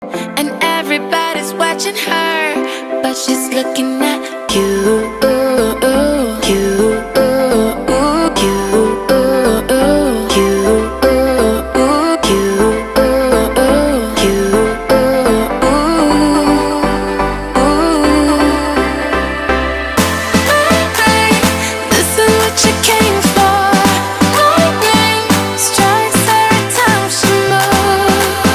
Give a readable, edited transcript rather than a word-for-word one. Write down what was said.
and everybody's watching her, but she's looking at you.